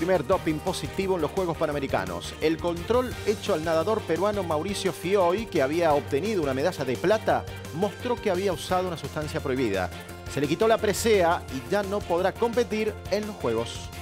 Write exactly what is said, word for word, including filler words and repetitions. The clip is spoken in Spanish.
primer doping positivo en los Juegos Panamericanos. El control hecho al nadador peruano Mauricio Fioy, que había obtenido una medalla de plata, mostró que había usado una sustancia prohibida. Se le quitó la presea y ya no podrá competir en los Juegos.